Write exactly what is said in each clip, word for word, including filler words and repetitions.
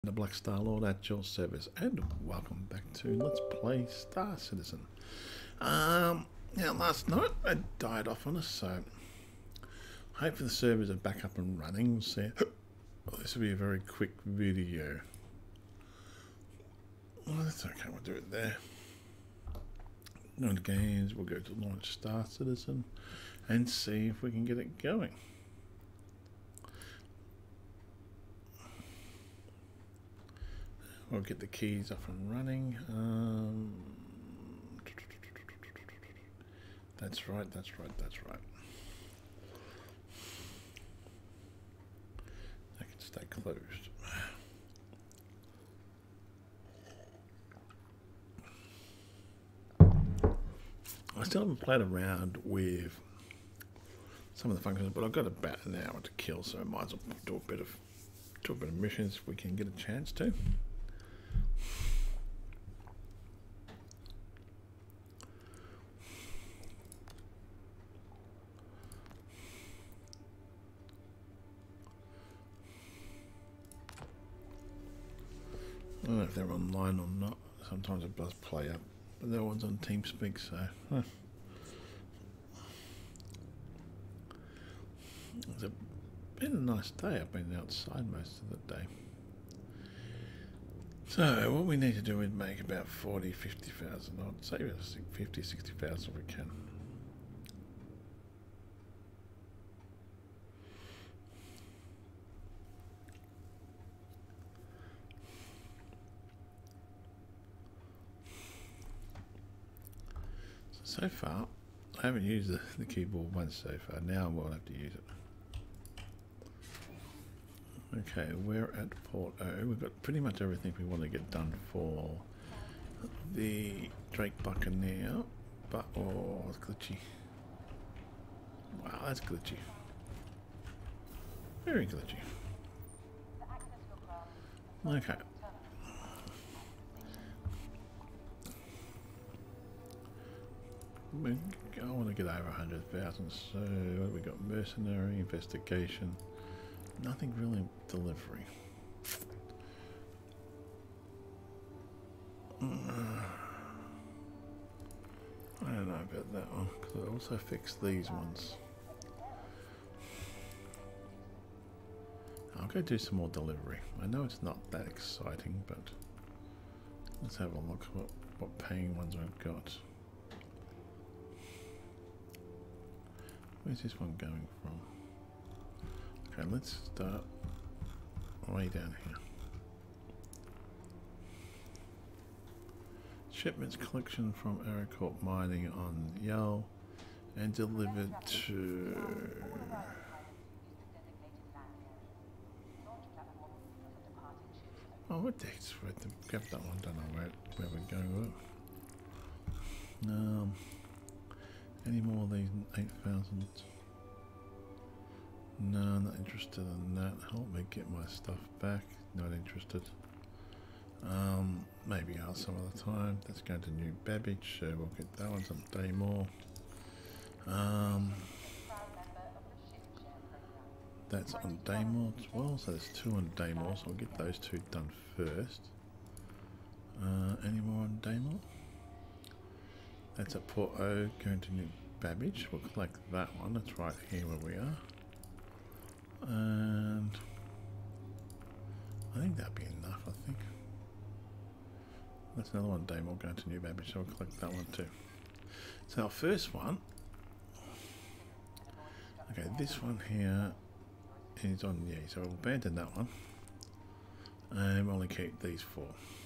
the Black Star Lord at your service, and welcome back to Let's Play Star Citizen. Um, now last night I died off on us, so hopefully the servers are back up and running. We'll see. Oh, this will be a very quick video. Well, that's okay, we'll do it there. Go to games, we'll go to launch Star Citizen and see if we can get it going. We'll get the keys up and running. Um, that's right, that's right, that's right. I can stay closed. I still haven't played around with some of the functions, but I've got about an hour to kill, so I might as well do a bit of do a bit of missions if we can get a chance to. I don't know if they're online or not. Sometimes it does play up, but that one's on TeamSpeak, so huh. It's a, been a nice day. I've been outside most of the day. So what we need to do is make about forty, fifty thousand. I'd say fifty, sixty thousand if we can. So far, I haven't used the, the keyboard once so far. Now I will have to use it. Okay, we're at Port O. We've got pretty much everything we want to get done for the Drake Buccaneer. But, oh, it's glitchy. Wow, that's glitchy. Very glitchy. Okay. I want to get over one hundred thousand, so what have we got? Mercenary, investigation, nothing really delivery. Uh, I don't know about that one, because I also fixed these ones. I'll go do some more delivery. I know it's not that exciting, but let's have a look at what, what paying ones I've got. Where's this one going from? Okay, let's start way down here. Shipments collection from Aerocorp Mining on Yale and delivered to... Oh, what the heck's right? Grab that one, don't know where, where we're going with it. Um... Any more of these eight thousand? No, not interested in that. Help me get my stuff back. Not interested. Um, maybe else some other time. That's going to New Babbage, so we'll get that one some day more. Um, that's on Daymore as well, so there's two on Daymore, so I'll get those two done first. Uh, any more on Daymore? That's at Port O, going to New Babbage. We'll collect that one. That's right here where we are. And I think that'd be enough, I think. That's another one, Daymore, going to New Babbage, so we'll collect that one too. So our first one, okay, this one here is on, yeah, so we'll abandon that one. And we'll only keep these four.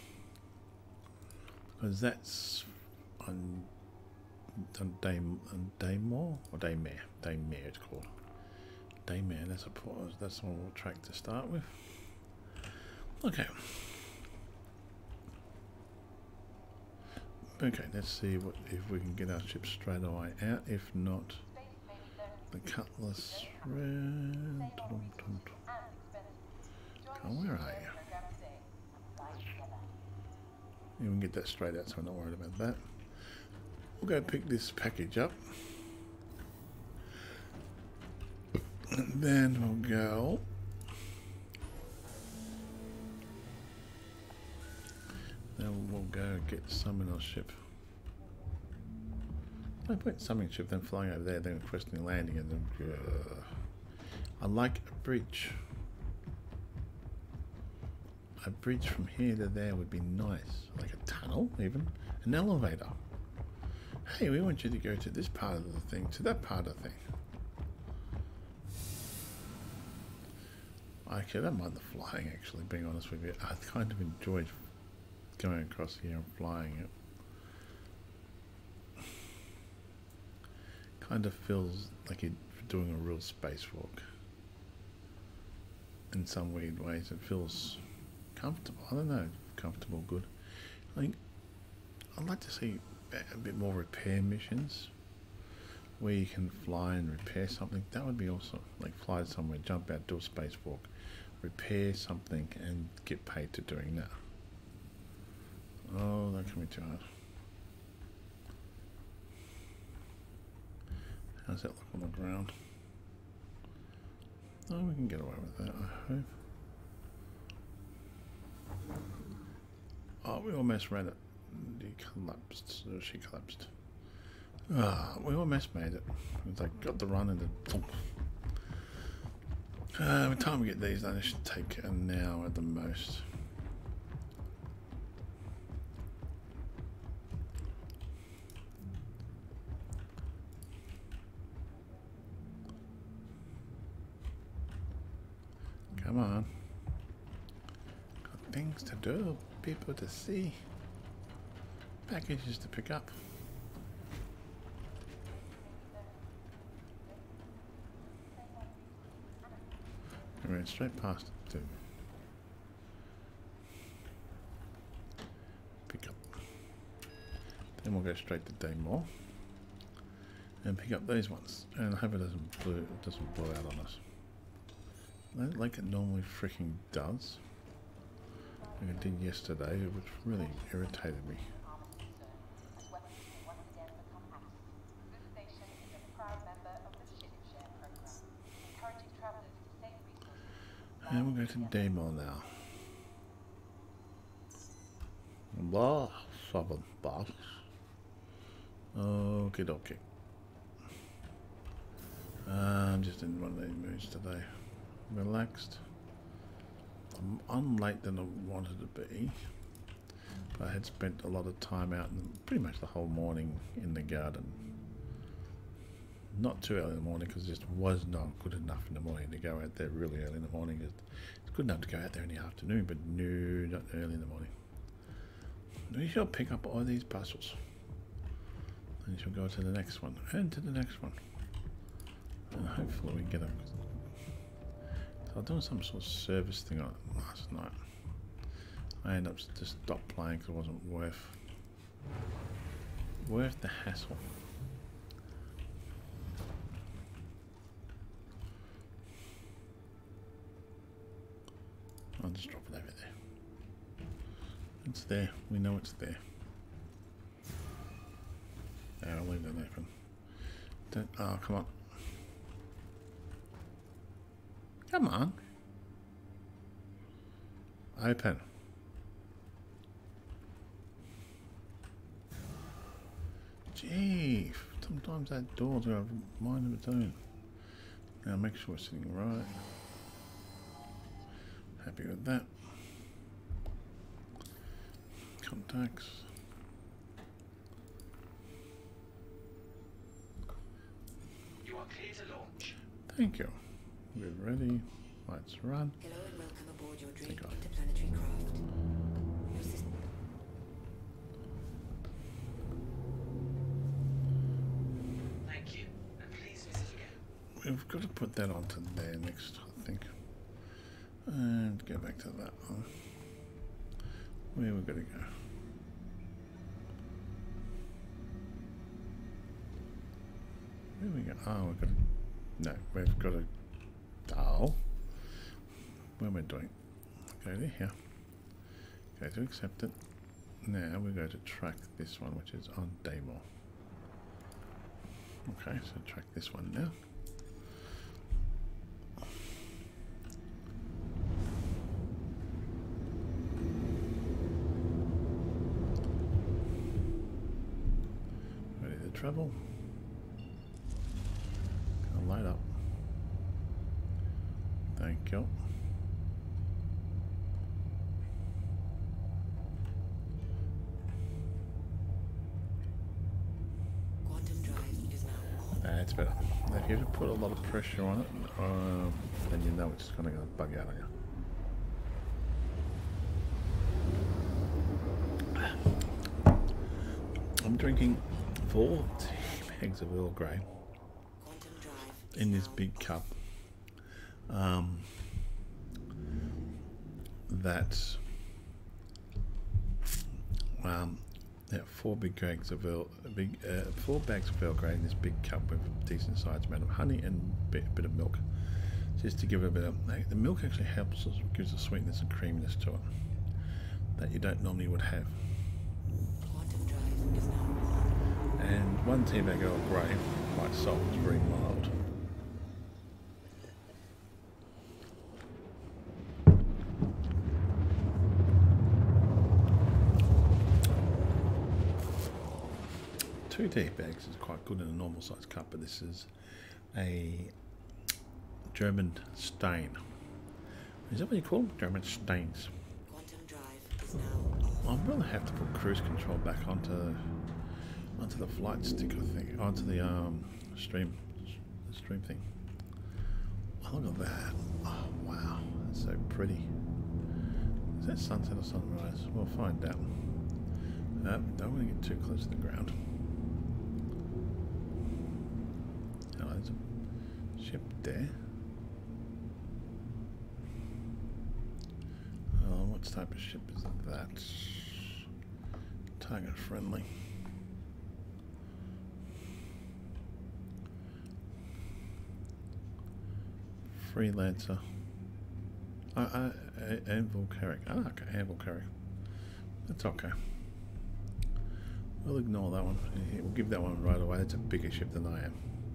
Because that's on on Dame on Daymore or Daymare. Daymare it's called. Daymare, that's a that's the one we'll track to start with. Okay. Okay, let's see what if we can get our ship straight away out. If not, the Cutlass round. Oh, where are you? You can get that straight out, so I'm not worried about that. We'll go pick this package up. And then we'll go we'll go get summon our ship. No point summoning ship, then flying over there, then requesting landing, and then. Uh, I like a bridge. A bridge from here to there would be nice, like a tunnel, even an elevator. Hey, we want you to go to this part of the thing, to that part of the thing. Okay, I don't mind the flying, actually, being honest with you. I kind of enjoyed going across here and flying it. Kind of feels like you're doing a real spacewalk. In some weird ways, it feels comfortable. I don't know, comfortable, good. I think I'd like to see a bit more repair missions where you can fly and repair something. That would be awesome. Like fly somewhere, jump out, do a spacewalk, repair something, and get paid to doing that. Oh, that can be too hard. How's that look on the ground? Oh, we can get away with that, I hope. Oh, we almost ran it. He collapsed. So she collapsed. Ah, we almost made it. It's like got the run and then. Uh, by the time we get these done, it should take an hour at the most. Come on. Got things to do, people to see, packages to pick up. We ran straight past it too. Pick up. Then we'll go straight to Daymore and pick up these ones. And I hope it doesn't blow, it doesn't blow out on us. Like it normally freaking does. Like it did yesterday, which really irritated me. And we'll go to Daymore now. Blah, seven bucks. Okie dokie. I'm just in one of these moods today. Relaxed. I'm on late than I wanted to be. But I had spent a lot of time out and pretty much the whole morning in the garden. Not too early in the morning because it just was not good enough in the morning to go out there really early in the morning. It's good enough to go out there in the afternoon, but no, not early in the morning. We shall pick up all these puzzles. And we shall go to the next one and to the next one. And hopefully we get them. So I was doing some sort of service thing on it last night. I ended up just stopped playing because it wasn't worth worth the hassle. I'll just drop it over there. It's there. We know it's there. Yeah, I'll leave that open. Don't, oh, come on. Come on. Open. Gee, sometimes that door's got a mind of its own. Now make sure it's sitting right. Happy with that. Contacts. You are clear to launch. Thank you. We're ready. Lights run. Hello and welcome aboard your dream Take off. interplanetary craft. Your system. Thank you, and please visit again. We've got to put that onto there next, I think. And go back to that one. Where we've got to go. Where we go? Oh, we've got to. No, we've got to. Oh. What am I doing? Go to here. Go to accept it. Now we go to track this one, which is on Daymore. Okay, so track this one now. travel. Gonna light up. Thank you. Quantum drive is now on. That's better. Now, if you have to put a lot of pressure on it, um, then you know it's kind of going to bug out on you. I'm drinking four tea bags of Earl Grey Quantum drive is in this now big cup. Um, that's um, yeah, four big bags of Earl, big uh, four bags of Earl Grey in this big cup with a decent sized amount of honey and a bit, bit of milk, just to give it a bit of. The milk actually helps us, gives a sweetness and creaminess to it that you don't normally would have. Quantum drive is now on. And one tea bag Earl Grey by itself is very mild. Two tea bags is quite good in a normal sized cup, but this is a German stain. Is that what you call them? German stains. Quantum drive is now on. I'll really have to put cruise control back onto onto the flight stick, I think, onto the um, stream the stream thing. Oh, look at that! Oh wow, that's so pretty. Is that sunset or sunrise? We'll find out. Uh, don't want to get too close to the ground. Oh, there's a ship there. Oh, what type of ship is that? Target friendly. Freelancer. Uh, uh, Anvil Carrick. Ah, okay, Anvil Carrick. That's okay. We'll ignore that one. We'll give that one right away. It's a bigger ship than I am.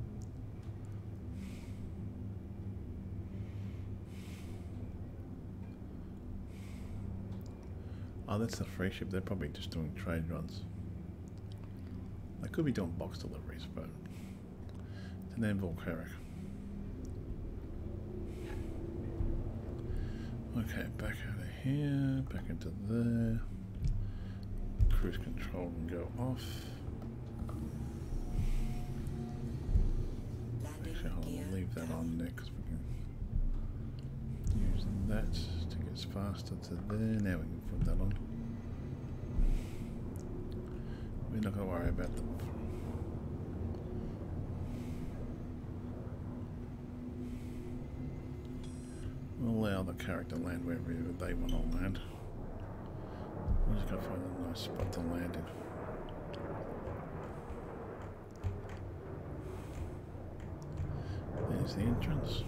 Oh, that's the free ship. They're probably just doing trade runs. They could be doing box deliveries, but it's an Anvil Carrick. Okay, back out of here, back into there. Cruise control can go off. Landing Actually, I'll gear leave that down. on there because we can use that to get us faster to there. Now we can put that on. We're not going to worry about the. We'll allow the character land wherever they want to land. We're just going to find a nice spot to land in. There's the entrance.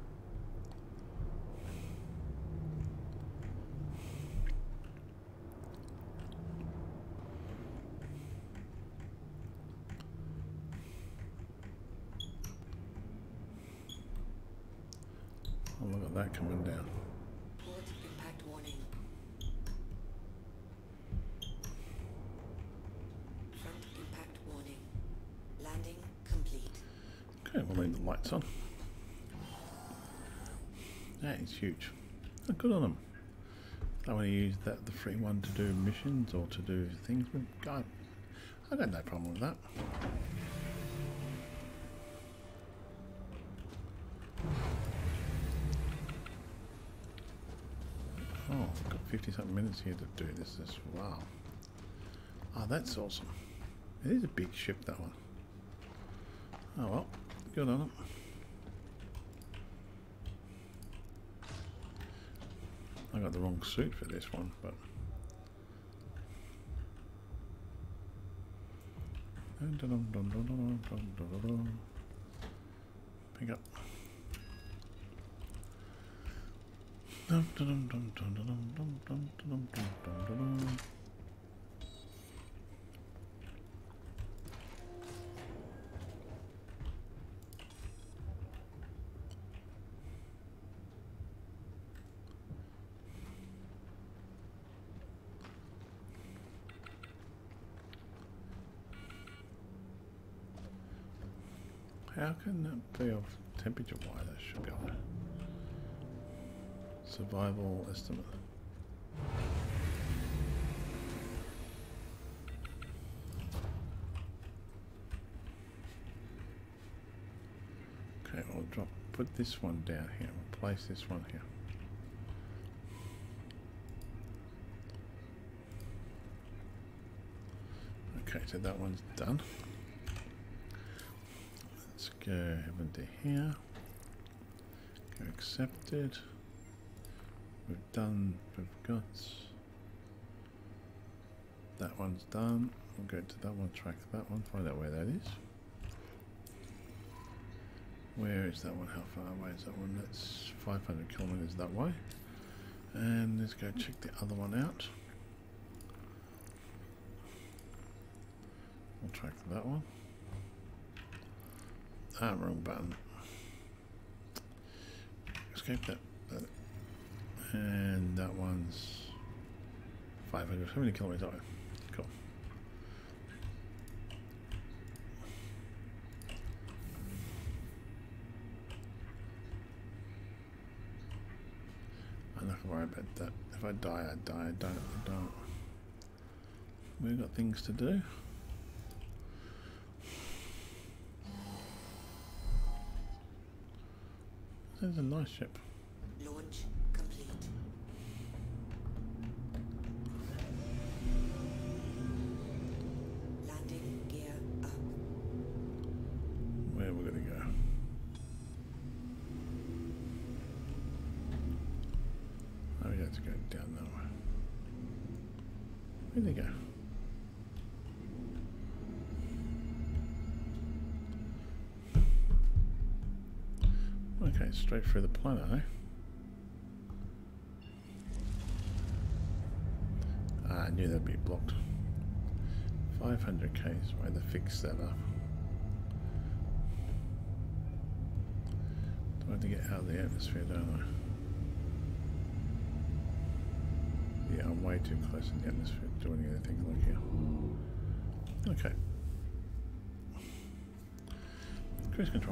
Oh, look at that coming down. Port impact warning. Front impact warning. Landing complete. Okay, we'll leave the lights on. That is huge. Oh, good on them. I want to use that the free one to do missions or to do things. With God, I got no problem with that. Oh, I've got fifty something minutes here to do this. This wow. Oh, that's awesome. It is a big ship, that one. Oh well, good on it. I got the wrong suit for this one, but pick up. How can that be off temperature wise? That should be on. Survival estimate. Okay, I'll drop, put this one down here, replace this one here. Okay, so that one's done. Let's go into here. Go accepted. We've done, we've got that one's done. We'll go to that one, track that one, find out where that is. Where is that one? How far away is that one? That's five hundred kilometers that way. And let's go check the other one out. We'll track that one. Ah, wrong button. Escape that. that. And that one's five hundred. How many kilometers away? Cool. I'm not gonna worry about that. If I die, I die. I don't. I don't. We've got things to do. This is a nice ship. Launch complete. Landing gear up. Where are we gonna go? Oh, we have to go down that way. Where'd they go? Okay, straight through the planet, eh? Ah, I knew that'd be blocked. five hundred K is the way to fix that up. Do I have to get out of the atmosphere, don't I? Yeah, I'm way too close to the atmosphere doing anything like here. Okay. Cruise control.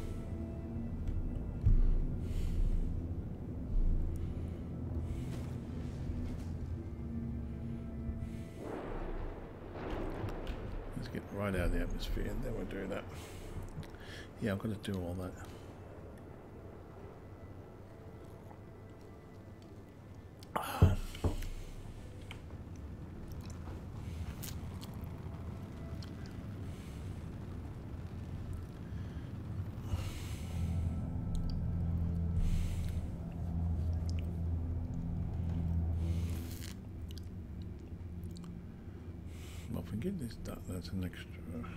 Get right out of the atmosphere and then we'll do that. Yeah, I've got to do all that. Well, if we get this done, that's an extra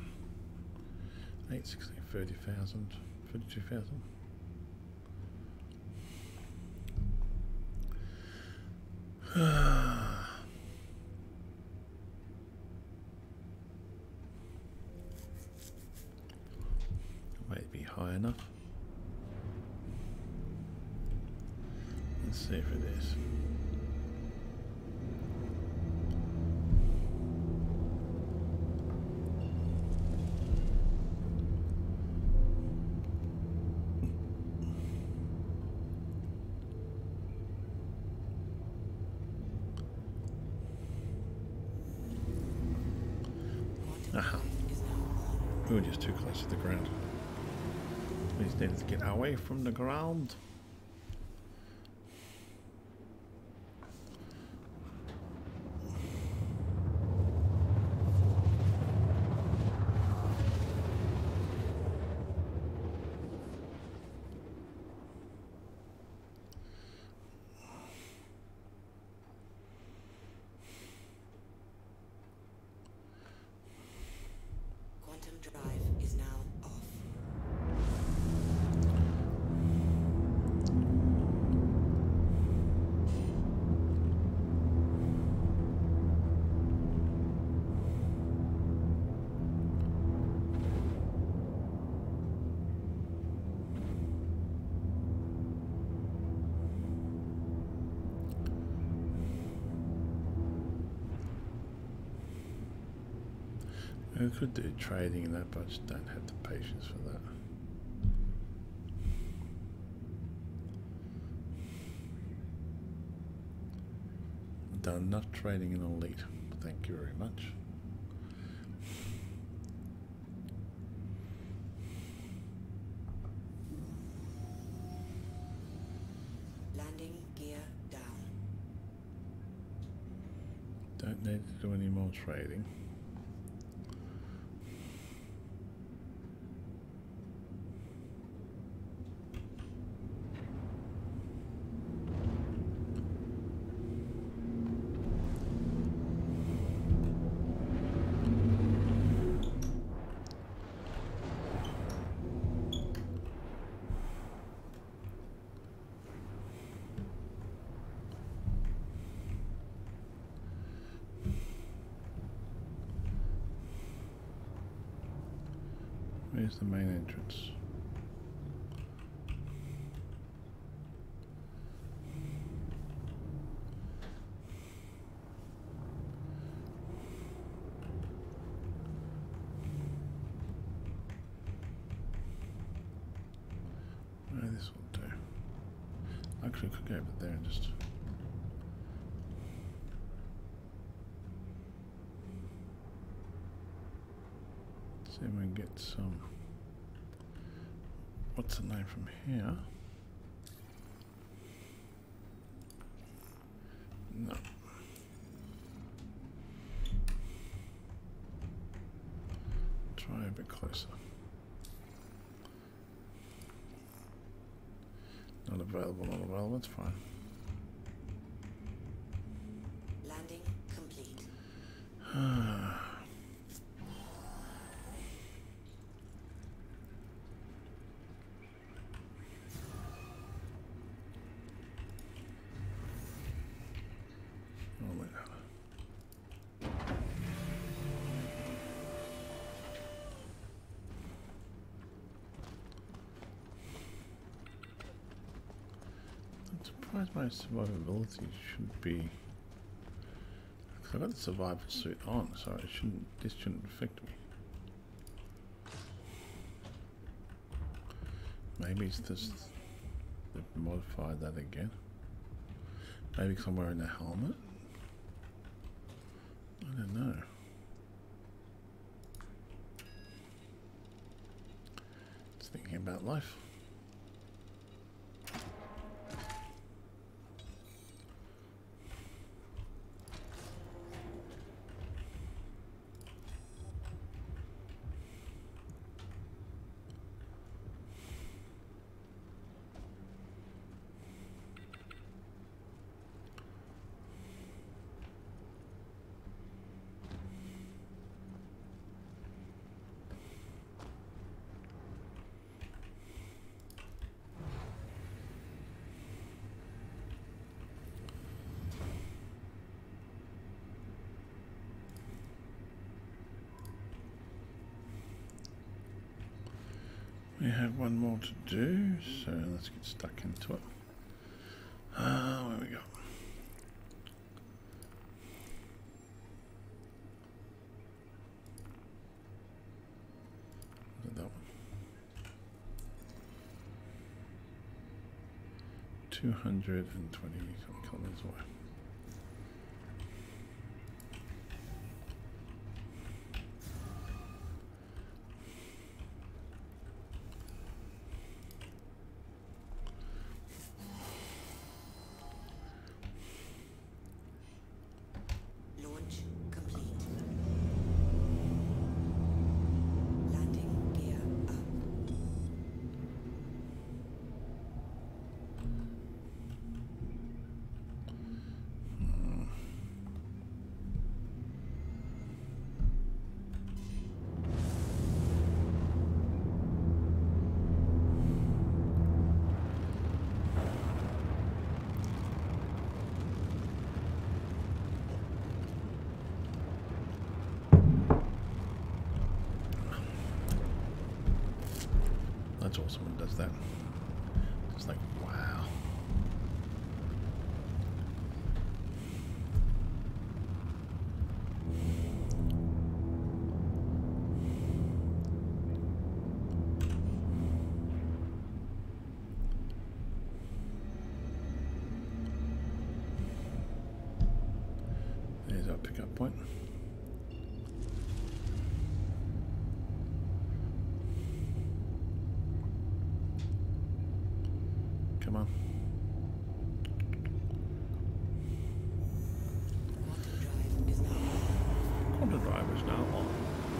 eight sixty, thirty thousand, thirty-two thousand. Might be high enough. Let's see if it is. Aha. We were just too close to the ground. We just needed to get away from the ground. Drive is now off. We could do trading and that, but I just don't have the patience for that. done enough trading in Elite. Thank you very much. Landing gear down. Don't need to do any more trading. Where's the main entrance? Well, this will do. Actually, I could go over there and just. See if we can get some. What's the name from here? No. Try a bit closer. Not available, not available, that's fine. Landing complete. Oh, wait. I'm surprised my survivability should be. I've got the survival suit on, so it shouldn't. This shouldn't affect me. Maybe it's just they've modified that again. Maybe because I'm wearing a helmet. I don't know. Just thinking about life. We have one more to do, so let's get stuck into it. Ah, uh, where we go? Look at that one. Two hundred and twenty kilometers away. That's awesome when it does that. Just like, wow. Here's our pickup point. Come on. Quantum drive is now on. Quantum drive is now on.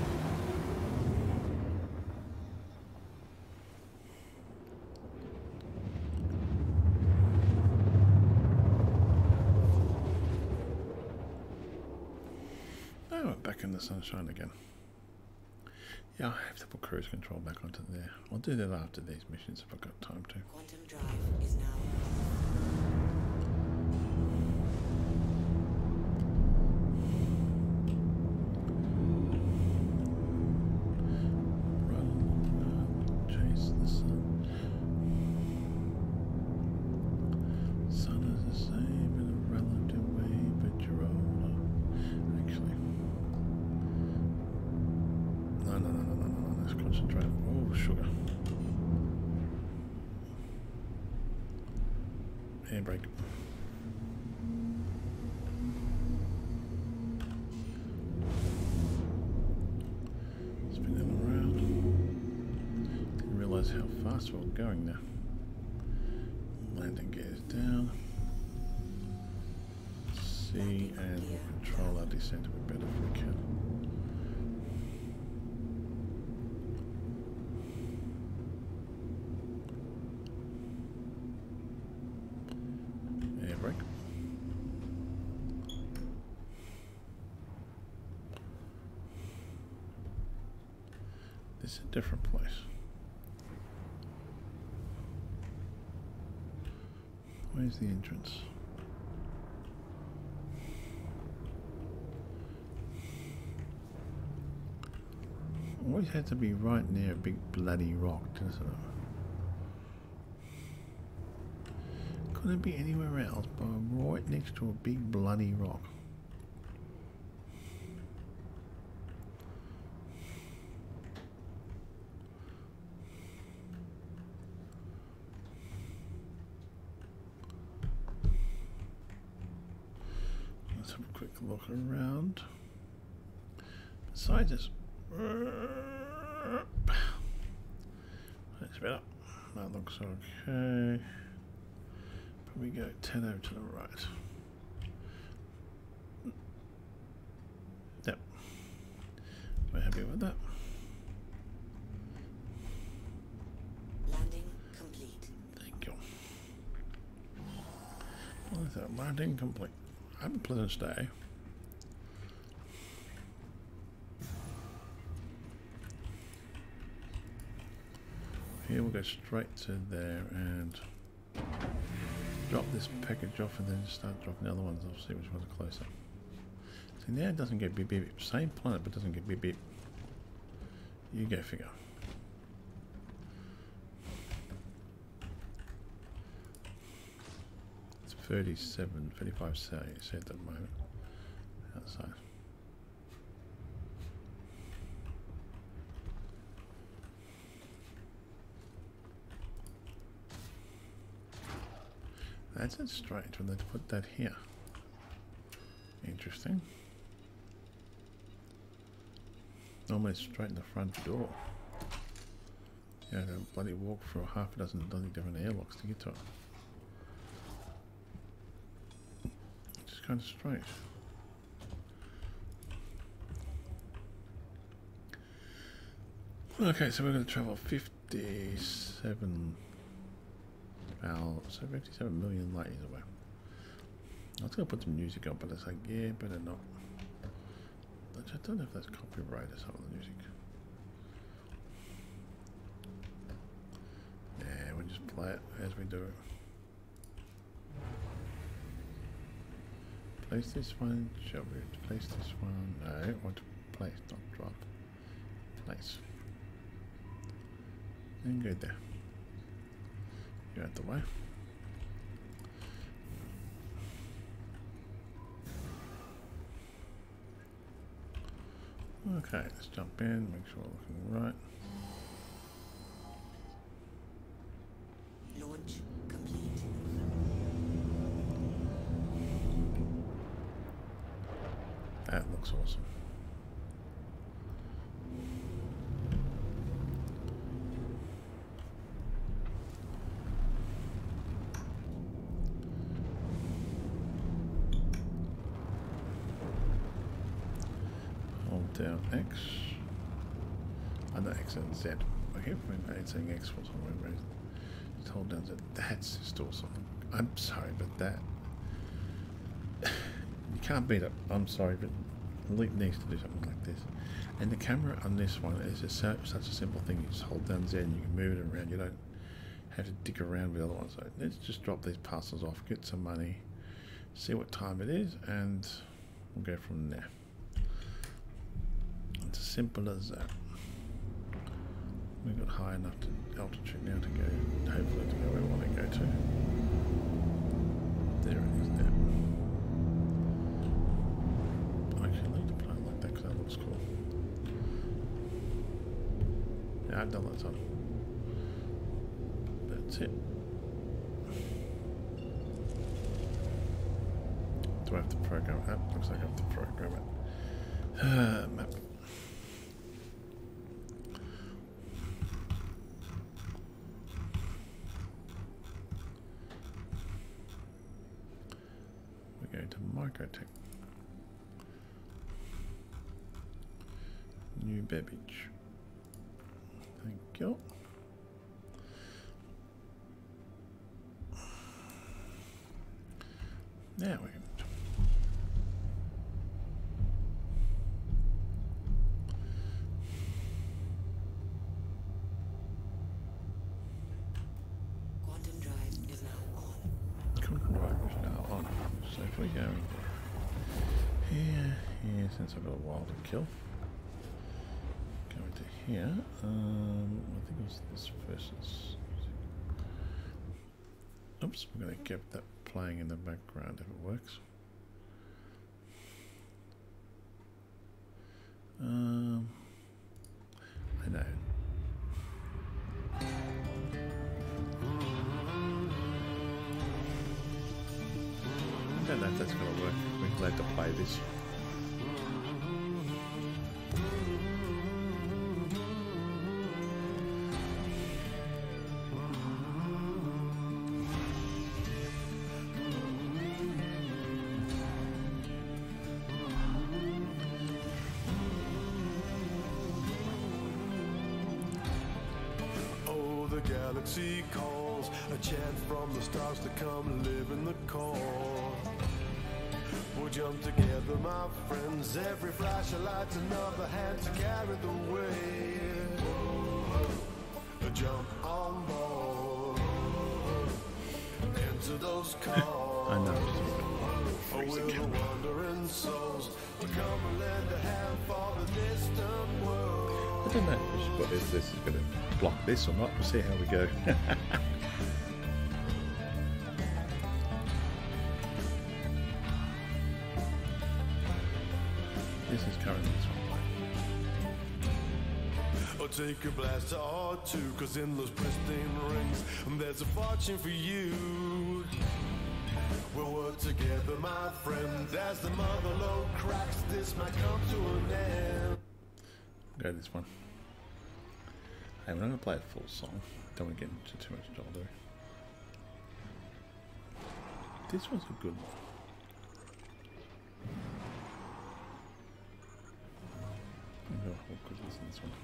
Oh, we're back in the sunshine again. Yeah, I have to put cruise control back onto there. I'll do that after these missions if I've got time to. Quantum drive is now on. Run, run, chase the sun. Sun is the same in a relative way, but you're older. Actually. No, no, no, no, no, no, no. Let's concentrate. Oh, sugar. Air brake. Spinning around. Didn't realise how fast we were going now. Landing gears down. C and we'll control our descent a bit better if we can. Air brake. This is a different place. Where's the entrance? Always had to be right near a big bloody rock, doesn't it? Couldn't be anywhere else but right next to a big bloody rock. Let's have a quick look around. Besides this, that's better. That looks okay. Probably go ten over to the right. Yep. We're happy with that. Landing complete. Thank you. Well, that's that. Landing complete. Have a pleasant stay. Here we'll go straight to there and drop this package off and then start dropping the other ones off, see which ones are closer. See, now it doesn't get beep beep. Same planet but doesn't get beep beep. You go figure. It's thirty-seven, thirty-five set at the moment outside. That's it strange when they put that here. Interesting. Normally it's straight in the front door. You have to bloody walk through half a dozen, dozen different airlocks to get to it. Which is kind of strange. Okay, so we're going to travel fifty-seven. About so fifty-seven million light years away. I was going to put some music on, but it's like, yeah, better not. I don't know if that's copyright or some of the music. Yeah, we'll just play it as we do it. Place this one, shall we? Place this one. No, I want to place, not drop. Place. And go there. You're out the way. Okay, let's jump in, make sure we're looking right. Launch complete. That looks awesome. Hold down X. I know X and Z. I keep saying X for some reason. Just hold down Z. That's just awesome. I'm sorry, but that you can't beat it. I'm sorry, but Elite needs to do something like this. And the camera on this one is just so, such a simple thing. You just hold down Z and you can move it around. You don't have to dig around with the other ones. So let's just drop these parcels off, get some money, see what time it is, and we'll go from there. It's as simple as that. We've got high enough to altitude now to go, hopefully to go where we want to go to. There it is now. I actually need to play it like that because that looks cool. Yeah, I've done that time. That's it. Do I have to program it? Oh, looks like I have to program it. Uh, map. We're going to Microtech. New Babbage. Thank you. Now we can. Quantum drive is now on. Quantum drive is now on. So if we go here, here, since I've got a while to kill. Go into here. Um, I think it was this versus. Oops, we're going to get that playing in the background if it works. Um, I know. I don't know if that's going to work. We're glad to play this. Galaxy calls, a chant from the stars to come live in the core. We'll jump together, my friends. Every flash of light's another hand to carry the weight. A jump on board into those cars. I know. Oh, we're the wandering souls. Come and lend a hand for the distant world. I don't know if this, this is going to block this or not. We'll see how we go. This is currently this one. Or take a blaster or two, cause in those pristine rings there's a fortune for you. We'll work together, my friend. As the mother load cracks, this might come to an end. Go this one. Hey, we're not going to play a full song. Don't want to get into too much trouble. This was a good one. I'm going to hold good listen to this one.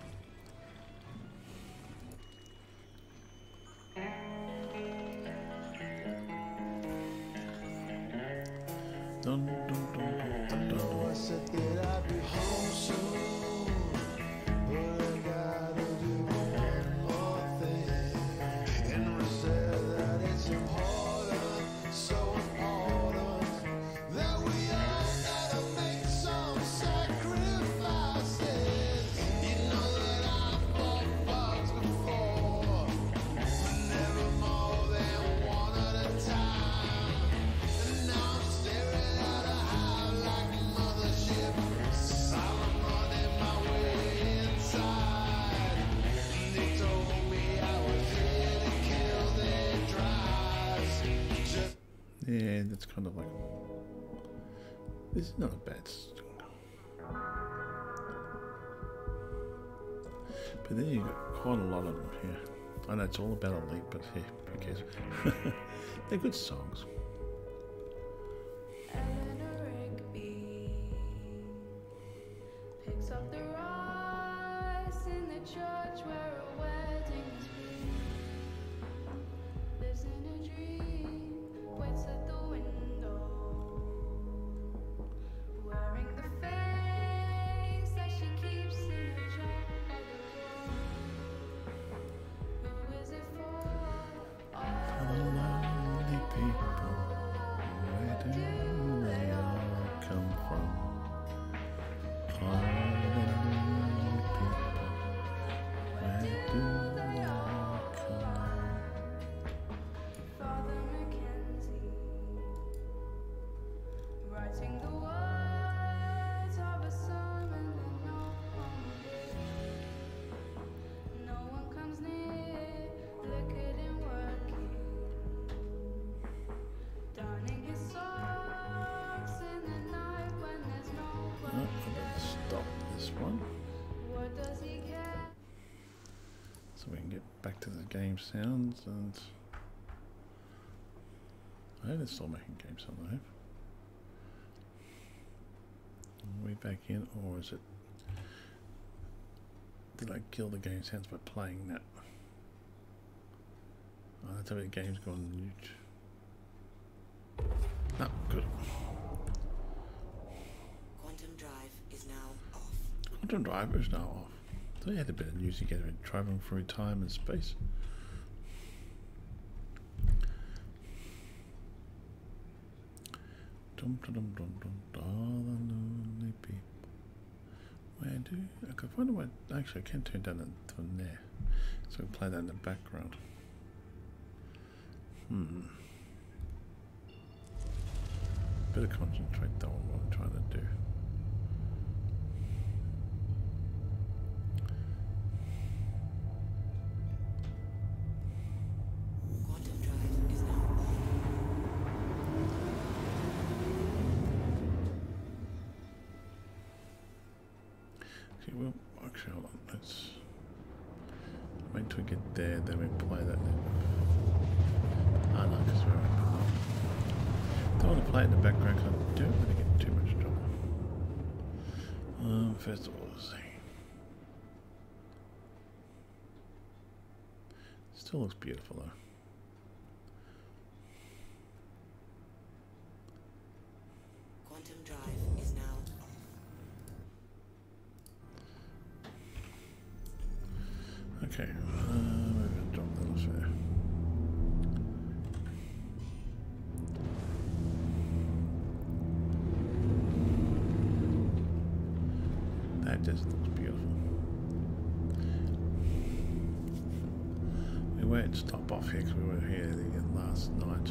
Dun, dun, dun, dun, dun, dun. I said that I'd be home soon, but I gotta do one more thing. And said that it's important, so important, that we all gotta make some sacrifices. You know that I've bought bugs before, but never more than one at a time. And now I'm staring at a hive like a mothership. I'm running my way inside. They told me I was here to kill their drives. Just Yeah, that's kind of like This is not a bad song. But then you've got quite a lot of them here. I know it's all about Elite, but hey, who cares? They're good songs. Eleanor Rigby picks up the rice in the church where a wedding is been. Lives in a dream, waits at the window, wearing the face that she keeps in a jar by the door. Who is it for? For the lonely people, where do they all come from? All the lonely people, where do they all come Father Mackenzie, writing the words of a sermon that no one will hear. No one comes near, liquid and working, darning his socks in the night when there's no Oh, one I better stop this one What does he care? so we can get back to the game sounds. And I hope they're still making game sounds. I hope. Are we back in, or is it? Did I kill the game sounds by playing that? Oh, that's how many games gone huge. No, good. Quantum drive is now off. Quantum Driver is now off. So he had a bit of news together, traveling through time and space. Dum dum dum dum dum. All the lonely people. Where do I can find a way? Actually, I can turn down it from there, so we play that in the background. Hmm. Better concentrate though on what I'm trying to do. Quantum drive is now off. Okay, well, actually, hold on. Let's wait till we get there, then we play that. Ah, no, because we're open. Don't want to play it in the background because I don't want to get in too much trouble. Um, first of all, let's see. Still looks beautiful though. Quantum drive is now off. Okay, uh, we're going to drop that off there. That just looks beautiful. We won't stop off here because we were here the last night.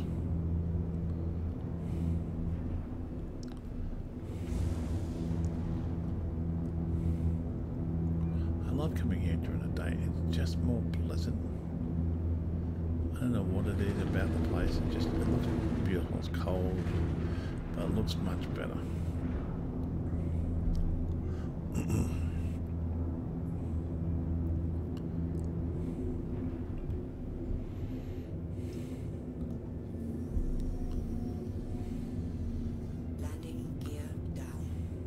I love coming here during the day. It's just more pleasant. I don't know what it is about the place. It just it looks beautiful. It's cold, but it looks much better. Landing gear down.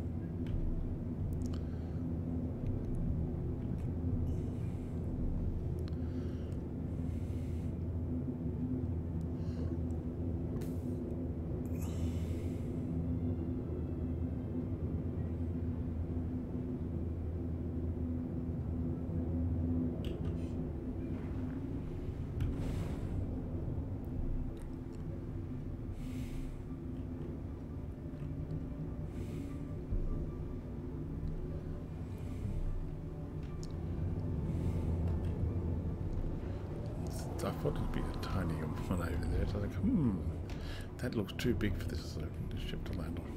I thought it'd be a tiny one over there. So I was like, hmm, that looks too big for this, uh, this ship to land on.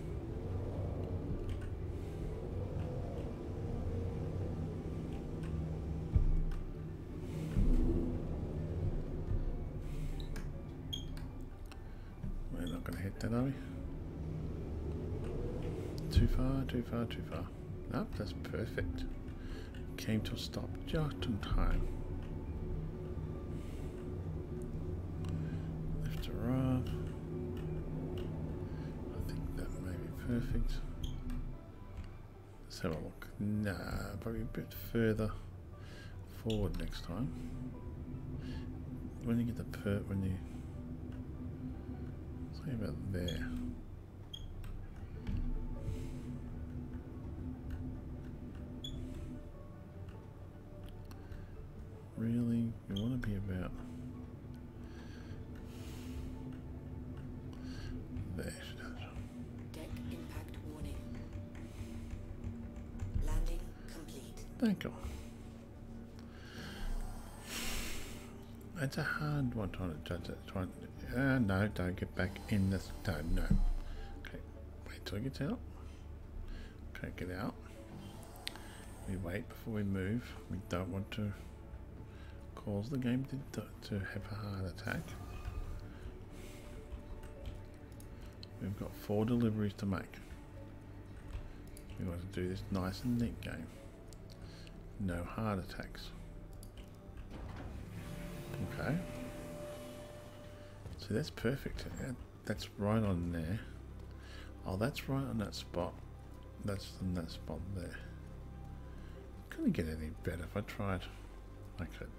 We're not going to hit that, are we? too far, too far, too far. Nope, that's perfect. Came to a stop just in time. Left to right. I think that may be perfect. Let's have a look. Nah, probably a bit further forward next time. When you get the per, when you say about there. Really, you want to be about there. Deck impact warning. Landing complete. Thank you. It's a hard one trying to judge it. Trying to, uh, no, don't get back in this. No, no. Okay, wait till it gets out. Okay, get out. We wait before we move. We don't want to cause the game to, to have a heart attack. We've got four deliveries to make. We want to do this nice and neat game. No heart attacks. Okay. So that's perfect. That's right on there. Oh, that's right on that spot. That's in that spot there. Couldn't get any better if I tried. I could.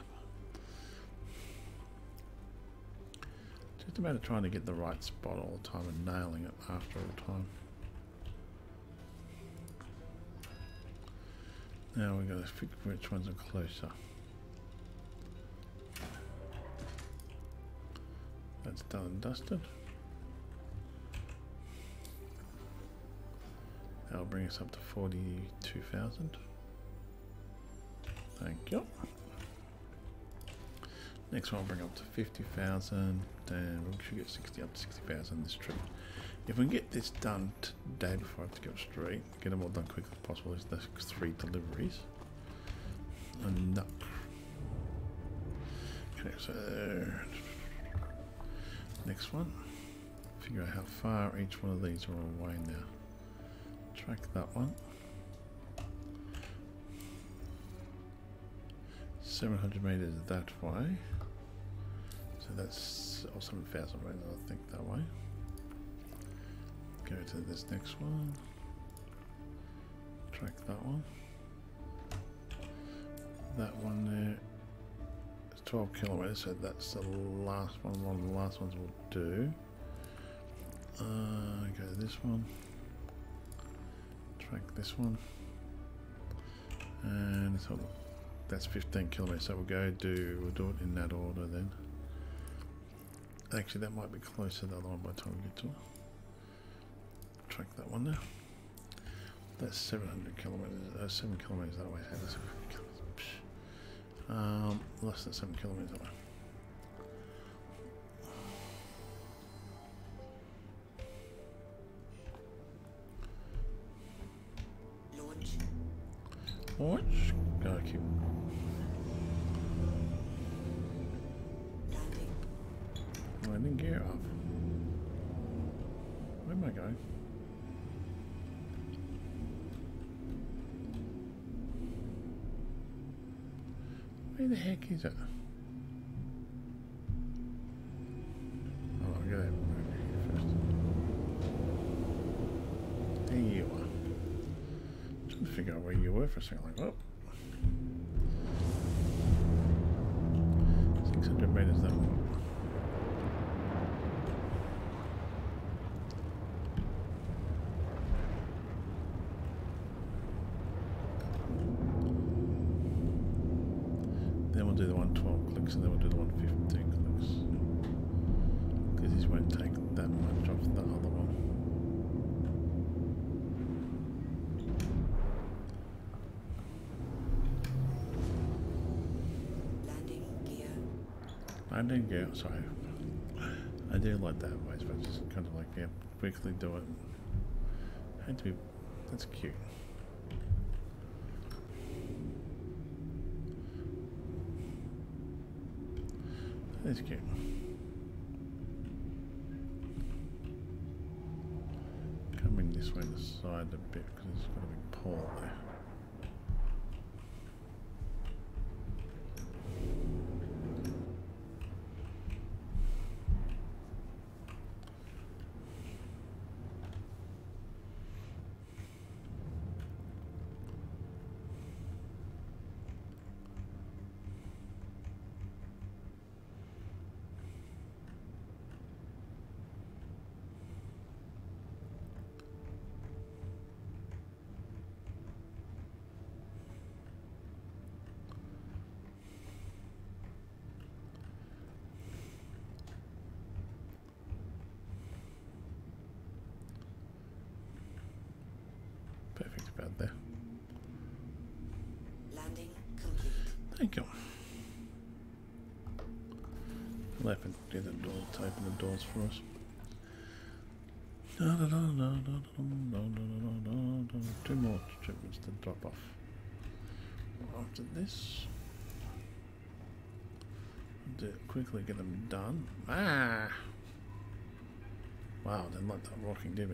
Just a matter of trying to get the right spot all the time and nailing it after all the time. Now we've got to figure which ones are closer. That's done and dusted. That'll bring us up to forty-two thousand. Thank you. Next one will bring up to fifty thousand, and we should get sixty up to sixty thousand this trip. If we can get this done today before I have to go straight, get them all done quick as possible, is the three deliveries. And no. Okay, so next one. Figure out how far each one of these are away now. Track that one. seven hundred meters that way. So that's oh, seven thousand meters, I think, that way. Go to this next one. Track that one. That one there is twelve kilometers, so that's the last one. One of the last ones we'll do. Uh, go to this one. Track this one. And so that's fifteen kilometers, so we'll go do, we'll do it in that order then. Actually, that might be closer to the other one by the time we get to it. Track that one now. That's seven hundred kilometers, uh, seven kilometers that way. That's um, less than seven kilometers that way. Launch. Launch. Gotta keep. Landing. Landing gear up. Where am I going? Where the heck is it? Oh, I'll get that over here first. There you are. Trying to figure out where you were for a second. Like, oh. six hundred meters that way. Then we'll do the one twelve clicks, and then we'll do the one fifteen clicks. Because this won't take that much off the other one. Landing gear. Landing gear, sorry. I do like that way, but it's just kind of like, yeah, quickly do it. Had to be, that's cute. That's cute. Coming this swing aside a bit because it's got a big pole there. Perfect about there. Landing complete. Thank you. I'll have to do the door to open the doors for us. Two more shipments to drop off. After this, do it quickly, get them done. Ah! Wow, didn't like that rocking, did we?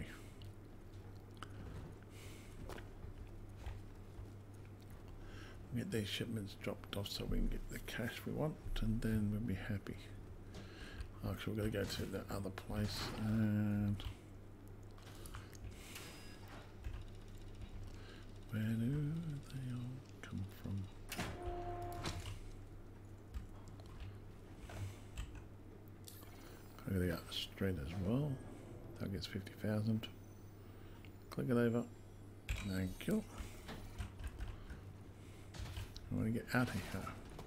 Get these shipments dropped off so we can get the cash we want, and then we'll be happy. Actually, we're going to go to the other place and where do they all come from? I'm going to go straight as well. That gets fifty thousand. Click it over. Thank you. I want to get out of here.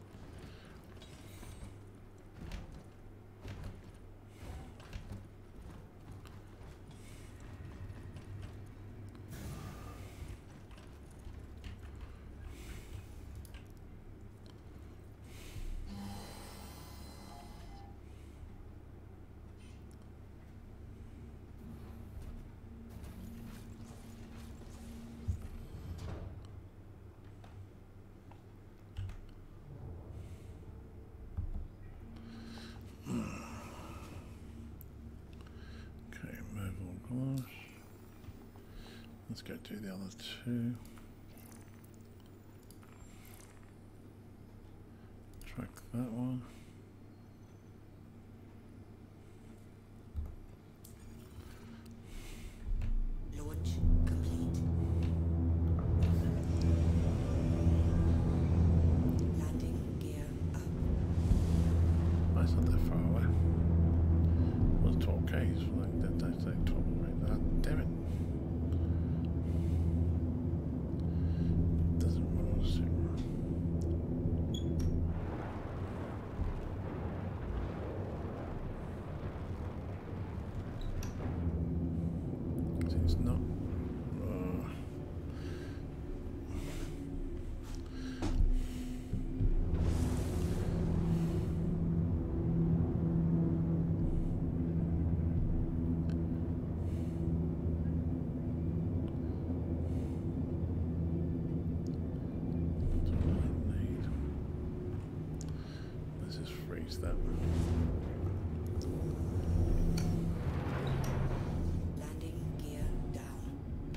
Let's go do the other two. Track that one. Launch complete. Landing gear up. Oh, it's not that far away. It was twelve Ks. Like, that's like twelve. Right? Ah, damn it. That Landing gear down.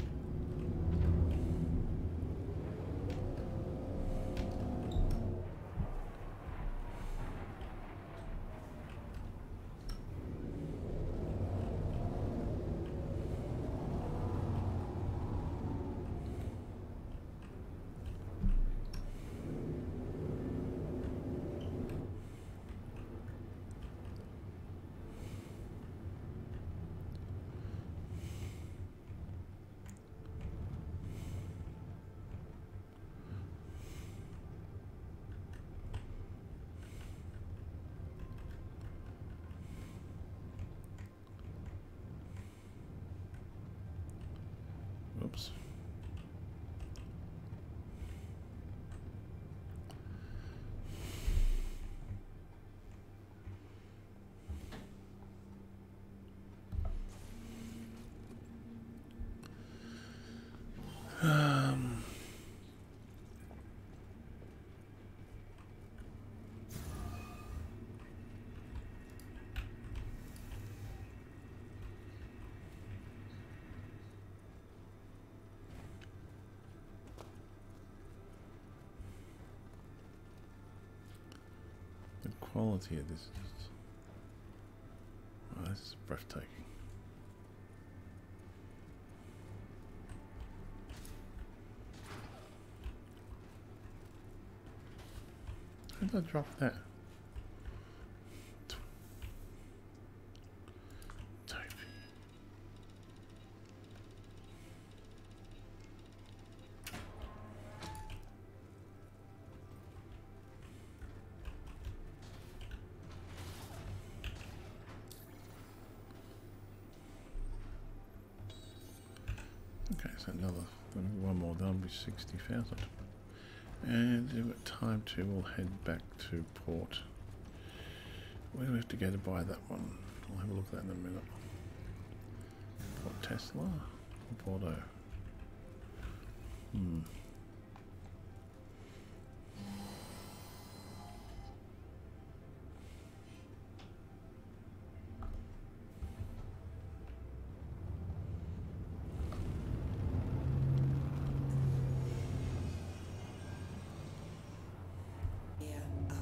Oops. Um, quality of this is just, oh, this is breathtaking. How did I drop that? Okay, so another one more, that'll be sixty thousand. And if we've got time to, we'll head back to port. Where do we have to go to buy that one? I'll have a look at that in a minute. Port Tesla or Porto? Hmm. Gear up.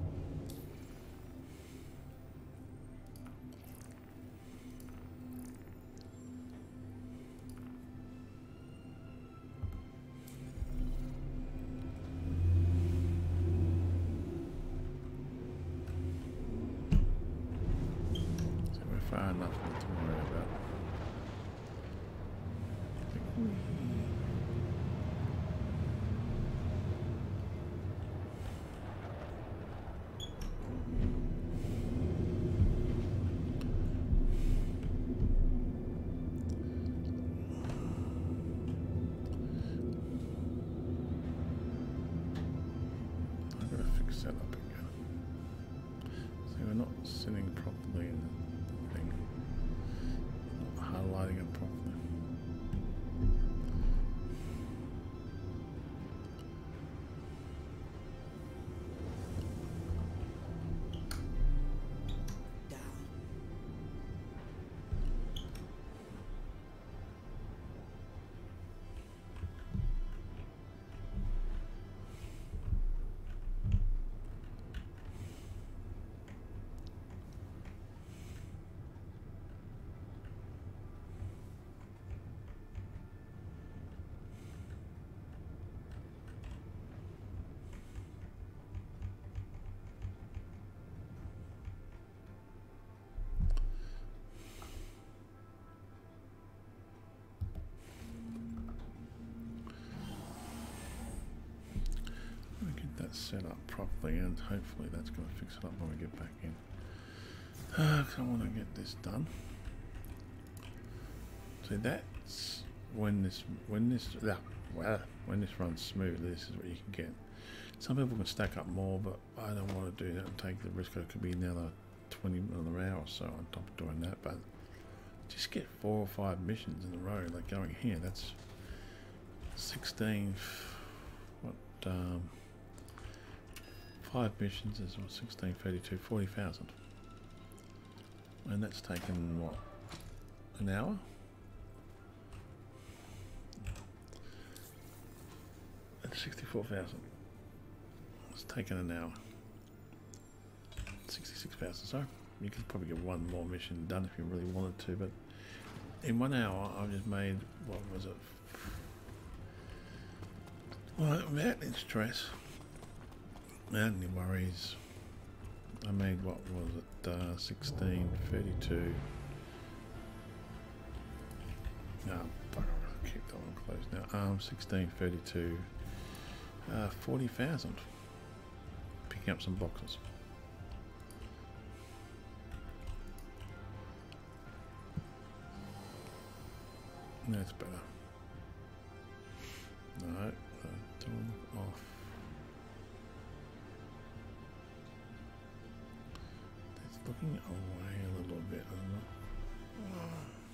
So we're far enough not to worry about. I've got to fix that up again. So we're not sitting properly in the thing. Not highlighting it properly. Down. Let me get that set up properly, and hopefully that's going to fix it up when we get back in. Uh, 'cause I want to get this done. So that's when this when this yeah, well, when this runs smoothly, this is what you can get. Some people can stack up more, but I don't want to do that and take the risk. It could be another twenty another hour or so on top of doing that. But just get four or five missions in a row, like going here. That's sixteen. What? Um, five missions is what? Sixteen thirty-two, forty thousand, and that's taken what? An hour. That's sixty-four thousand. It's taken an hour. Sixty-six thousand. So you could probably get one more mission done if you really wanted to, but in one hour I've just made, what was it? Well, without any stress, without any worries, I made, what was it? Uh, sixteen thirty-two. No, bugger, I'll keep that one closed now. Um, sixteen thirty-two. Uh, forty thousand. Picking up some boxes. That's better. No, turn off. It's looking away a little bit, isn't it? Oh.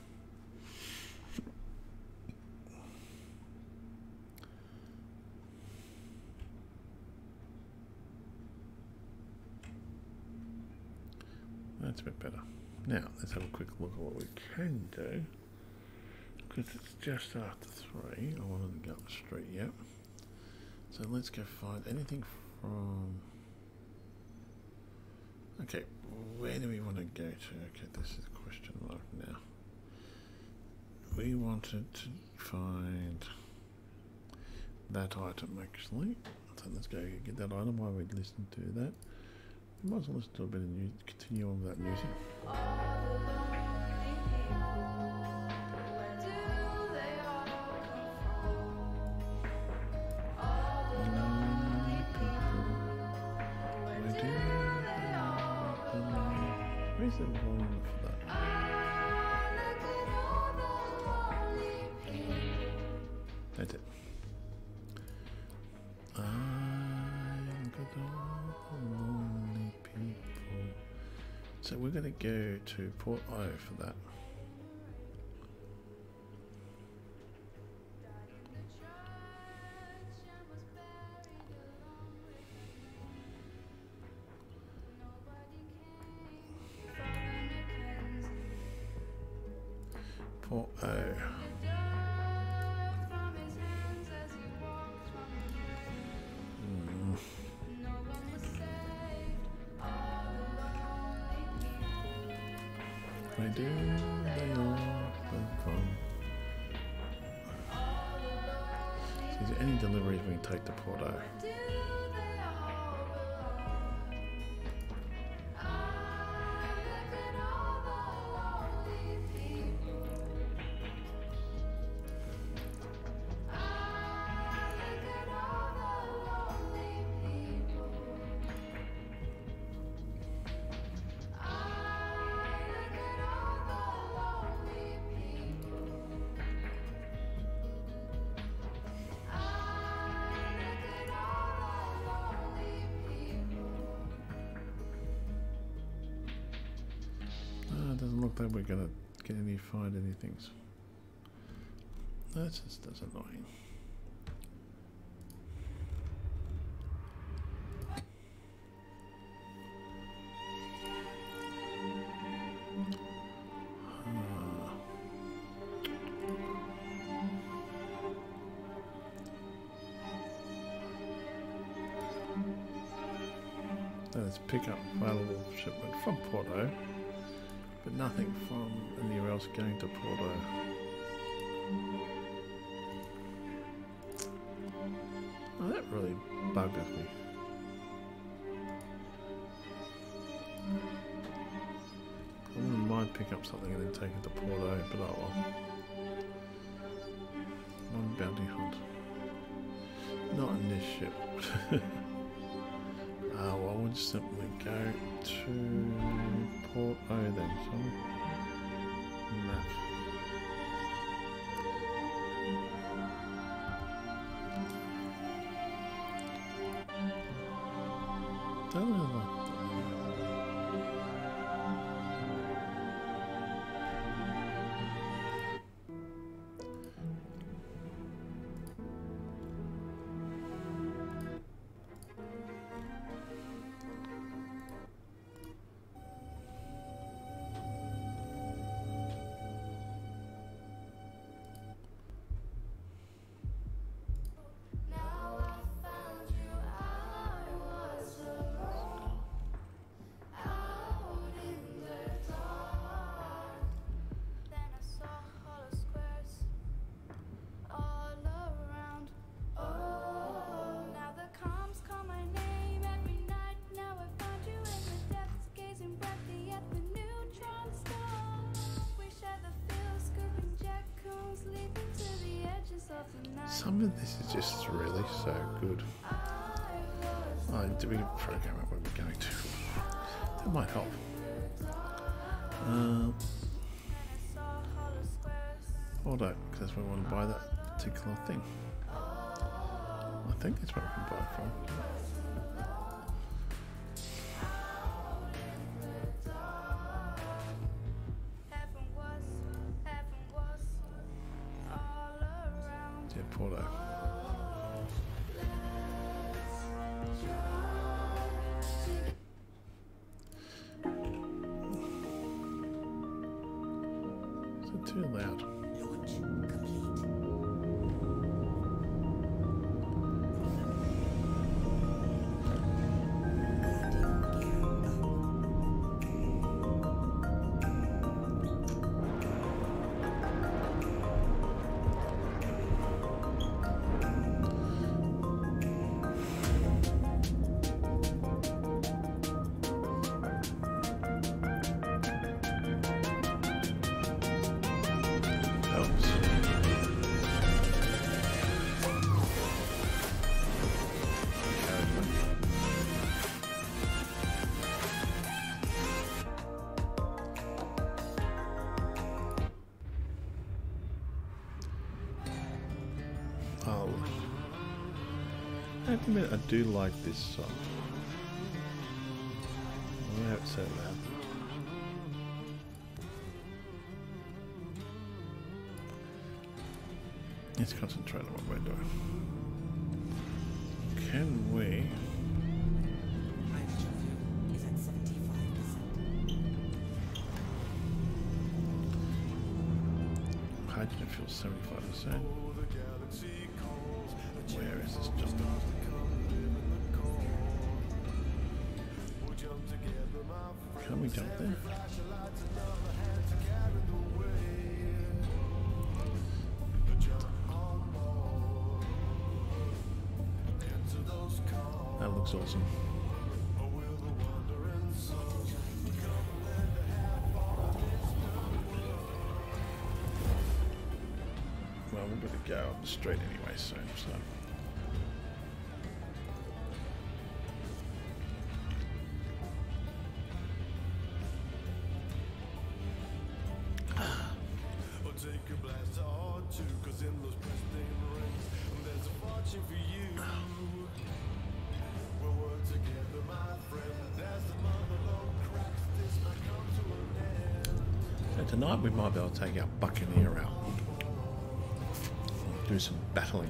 That's a bit better. Now, let's have a quick look at what we can do. Because it's just after three. I wanted to go up the street, yep. So let's go find anything from... Okay, where do we want to go to? Okay, this is a question mark now. We wanted to find that item actually. So let's go get that item while we listen to that. We might as well listen to a bit of music, continue on with that music. Where's the volume for that? That's it. I look at all the lonely people. So we're going to go to Port O for that. Port O. Mm. They do, they all come from. So is there any deliveries we can take to Port O? It doesn't look like we're gonna get any find anything. That's just that's annoying. Let's pick up available shipment from Porto, but nothing from anywhere else going to Porto. Oh, that really buggers me. I wouldn't mind pick up something and then take it to Porto, but oh well. One bounty hunt. Not in this ship. Uh, well, we'll just simply go to Port O then, shall we? Map. Don't really like that. Some of this is just really so good. Oh, do we program it where we're going to? That might help. Uh, hold on, because we want to buy that particular thing. I think that's where we can buy it from. Porto. Is it too loud? Launch complete. Landing gear up. Oh, I have to admit, I do like this song. I have to say that. Let's concentrate on what we're doing. Can we? Hydrogen fuel is at seventy-five percent. Hydrogen fuel seventy-five percent. Where is this jump? Can we jump there? That looks awesome. Well, we're going to go up the street anyway soon, so. So tonight we might be able to take our Buccaneer out. Do some battling.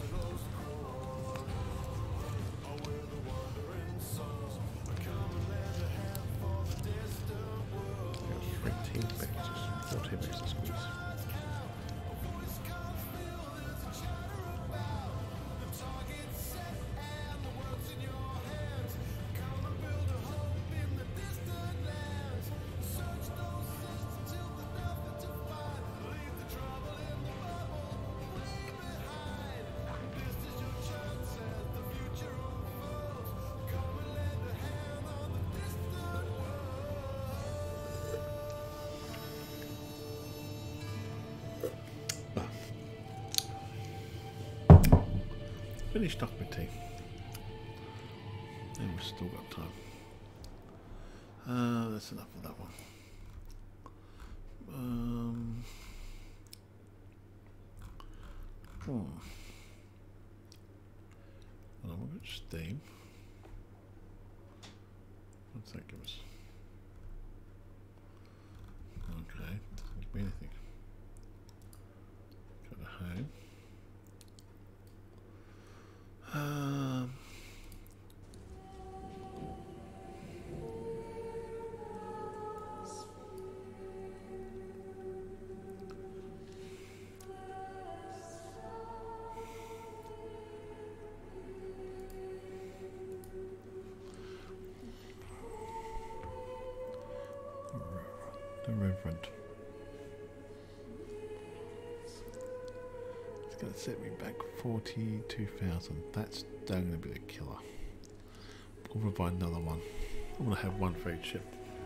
Three team bags, four team bags to squeeze. Finished off my tea. And we've still got time. Uh, that's enough of that one. Um, hmm. Well, we've got steam. What's that give us? Okay, doesn't give me anything. Go to home. Um, the Reverend. It's going to set me back forty-two thousand. That's going to be the killer. We'll provide another one. I'm going to have one for each ship.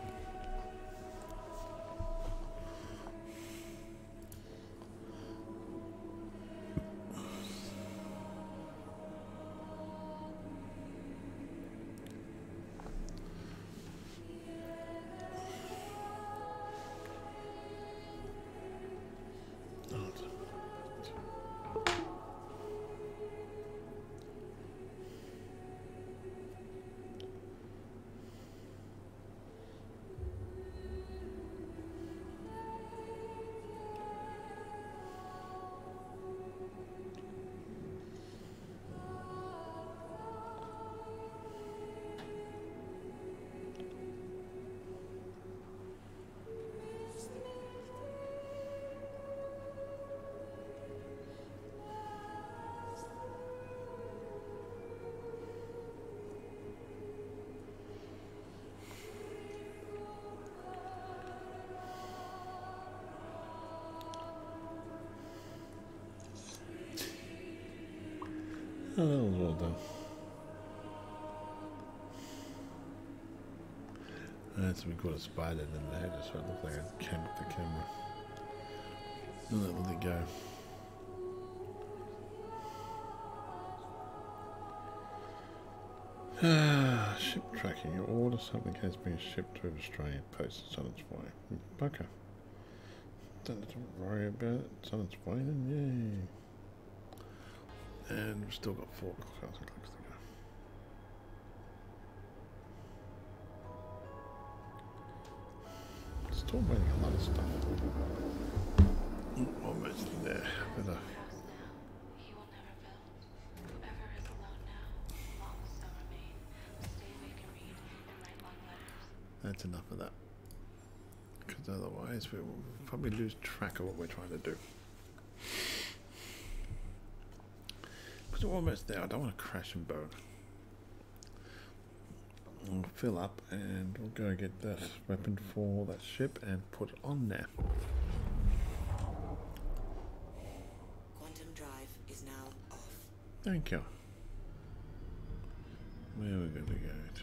Oh, that was well done. And so we got a spider in there, just so it looked like I came up the camera. And then let it go. Ah, ship tracking. Your order something has been shipped to Australia. Post it's on its way. Bugger. Don't have to worry about it. It's on its way then, yay. And we've still got four cars to go. Still waiting a lot of stuff. Mm, almost there. Better. House now, he will never build. Whoever is alone now, long will so remain. Stay awake and read and write long letters. That's enough of that. Because otherwise we will probably lose track of what we're trying to do. Because we're almost there. I don't want to crash and burn. We'll fill up and we'll go get that weapon for that ship and put it on there. Quantum drive is now off. Thank you. Where are we going to go to?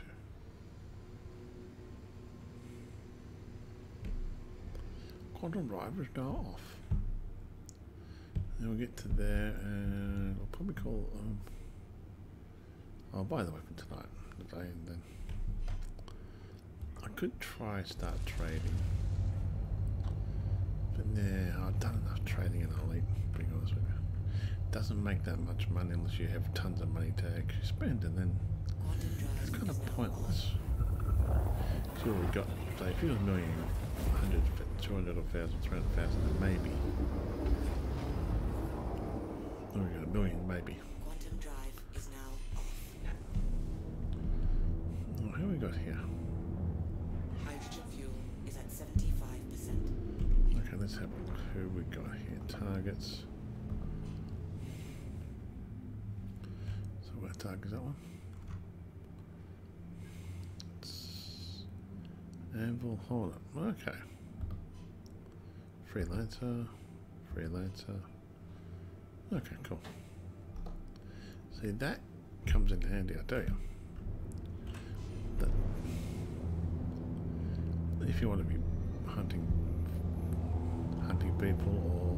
Quantum drive is now off. Then we'll get to there and we'll probably call. Um, I'll buy the weapon tonight, today, and then I could try start trading. But nah, I've done enough trading in Elite, being honest with you. Doesn't make that much money unless you have tons of money to actually spend, and then Quantum drive it's kind is of now pointless. See what we got. So if you was a million, one hundred, two hundred, or one thousand, three hundred thousand, then maybe. Oh, we got a million, maybe. Quantum drive is now off. Oh, who we got here? Hydrogen fuel is at seventy-five percent. Okay, let's have a look. Who we got here? Targets. So what target is that one? It's Anvil Hornet. Okay. Freelancer. Freelancer. Okay, cool. See, that comes in handy, I tell you. That if you want to be hunting hunting people or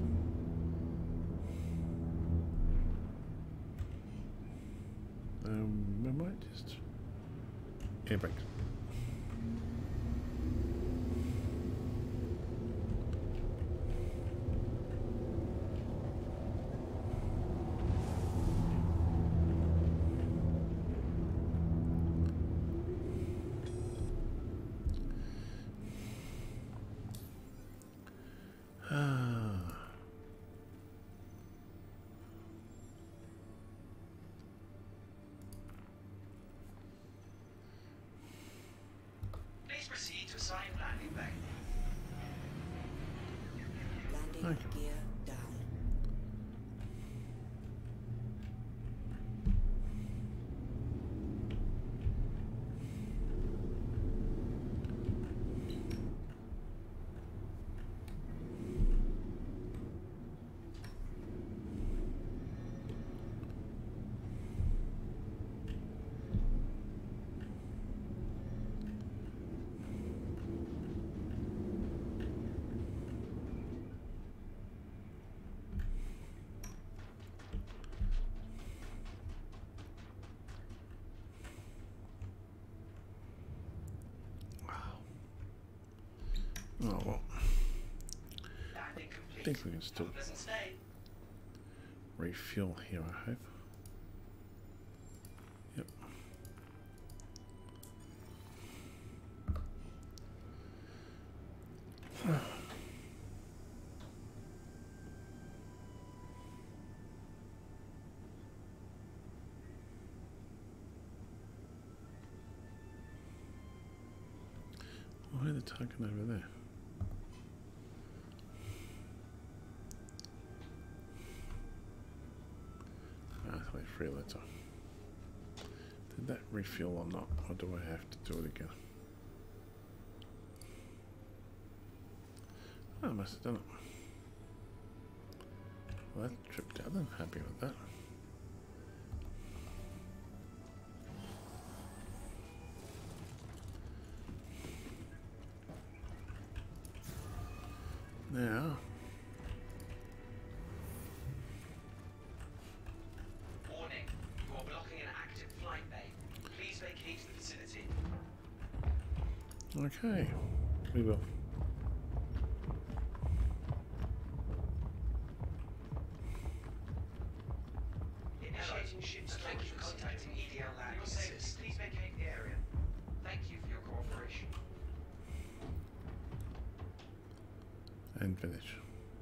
um we might just air brakes. Please proceed to assigned landing bay. Landing Okay. gear down. Oh well, Landing I complete. think we can still Pleasant stay. refuel here, I hope. Yep. Why are they tugging over there? Ah, it's like freelancer. Did that refuel or not? Or do I have to do it again? Oh, I must have done it. Well, that tripped out. I'm happy with that. Now, Warning. You are blocking an active flight bay. Please vacate the vicinity. okay, we will. It now Initiating ship storage. Thank you for contacting E D L Lab. For your safety, please vacate the area. Thank you for your cooperation. And finish.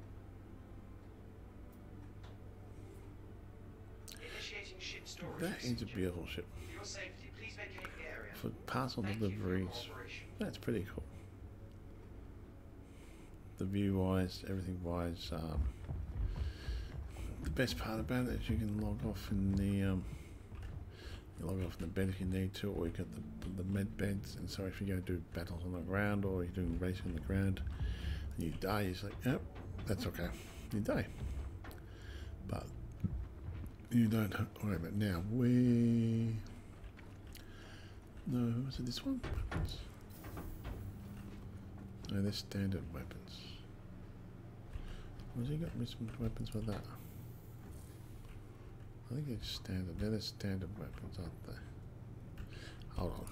Initiating ship storage. That is a beautiful ship. For your safety, please vacate the area. For parcel Thank you for your deliveries, cooperation. that's pretty cool. The view wise, everything wise, um, the best part about it is you can log off in the um, you log off in the bed if you need to, or you got the, the med beds, and so if you go do battles on the ground or you're doing racing on the ground and you die, you're just like, yep, that's okay, you die. But you don't have to worry about it. Now we no, was it this one? Weapons. No, they're standard weapons. Where's he got me some weapons for that? I think it's standard. They're the standard weapons, aren't they? Hold on.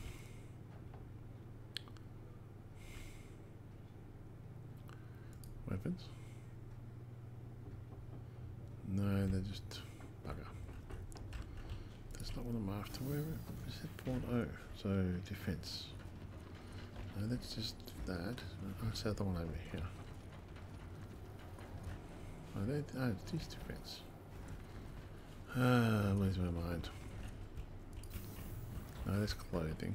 Weapons? No, they're just bugger. That's not what I'm after. Where is it? Port O. So defense. No, that's just that. That's the other one over here. Oh, they, oh it's just defense. Ah, where's my mind? No, that's clothing.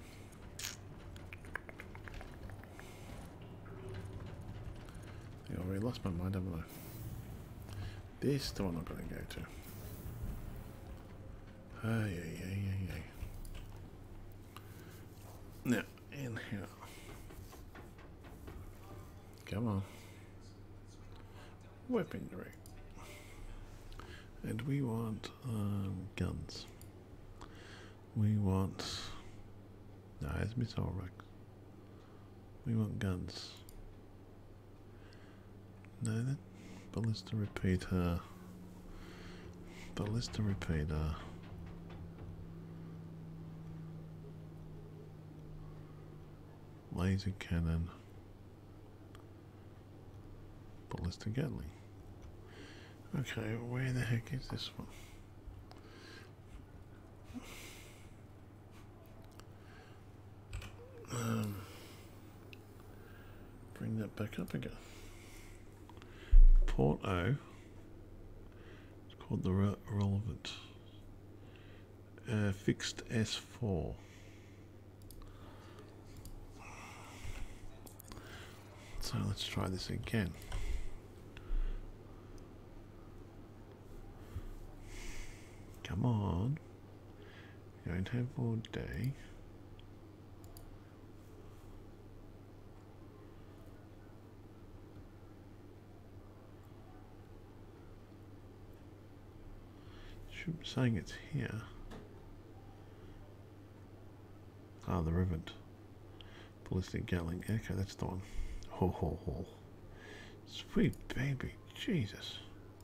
I already lost my mind, haven't I? This is the one I'm going to go to. Ah, yeah, yeah, yeah, yeah. Now, in here. Come on. Weaponry. And we want um, guns. We want... No, it's missile racks. We want guns. No, that ballista repeater. Ballista repeater. Laser cannon. Ballista Gatling. Okay, where the heck is this one? Um, bring that back up again. Port O. It's called the re relevant. Uh, fixed S four. So let's try this again. Come on. You don't have all day. Should be saying it's here. Ah, the rivet. Ballistic Gatling. Okay, that's the one. Ho ho ho. Sweet baby. Jesus.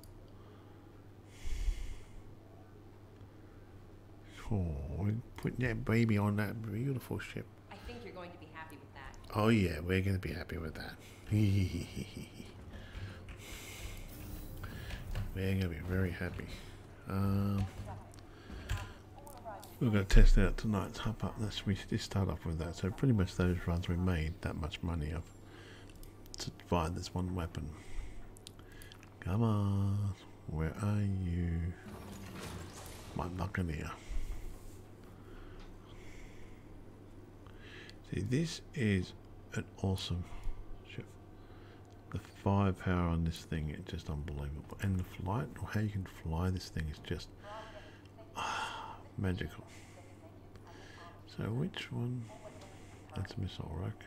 Oh, we're putting that baby on that beautiful ship. I think you're going to be happy with that. Oh yeah, we're going to be happy with that. We're going to be very happy. Um, we're going to test out tonight's hop up. Let's we just start off with that. So pretty much those runs we made that much money of to buy this one weapon. Come on, where are you, my buccaneer? See, this is an awesome ship. The firepower on this thing is just unbelievable, and the flight, or how you can fly this thing, is just ah, magical. So which one? That's a missile rack.